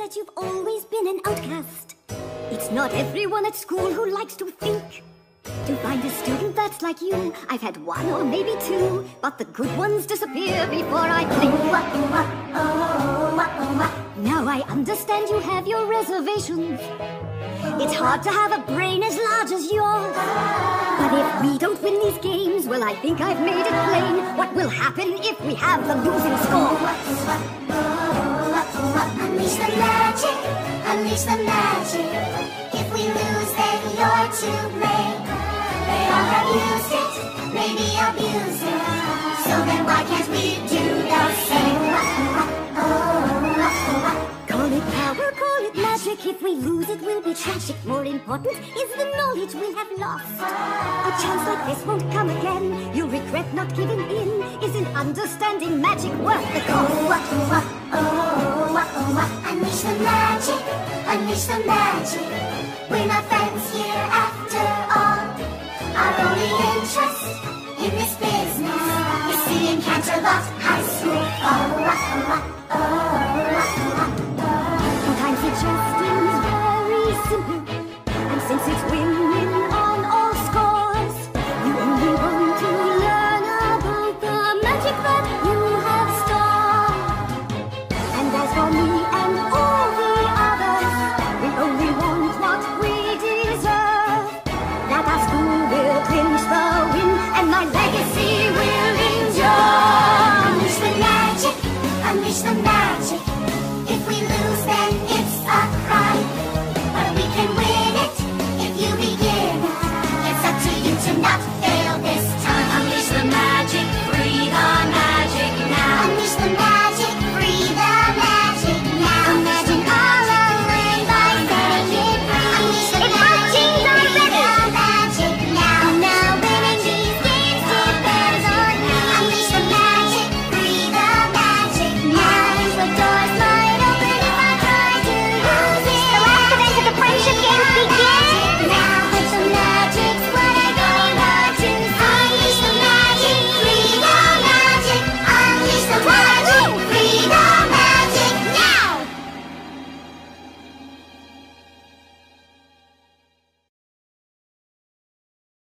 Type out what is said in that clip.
that you've always been an outcast. It's not everyone at school who likes to think. To find a student that's like you, I've had one or maybe two, but the good ones disappear before I blink. Now I understand you have your reservations. It's hard to have a brain as large as yours. But if we don't win these games, well, I think I've made it plain what will happen if we have the losing score. Unleash the magic, unleash the magic. If we lose, then you're to blame. They all have used it, maybe abused it. So then why can't we do the same? Call it power, call it magic. If we lose it, we'll be tragic. More important is the knowledge we have lost. A chance like this won't come again. You'll regret not giving in. Isn't understanding magic worth the cost? Unleash the magic, unleash the magic. We're not friends here after all. Our only interest in this business is seeing Canterlot High School fall.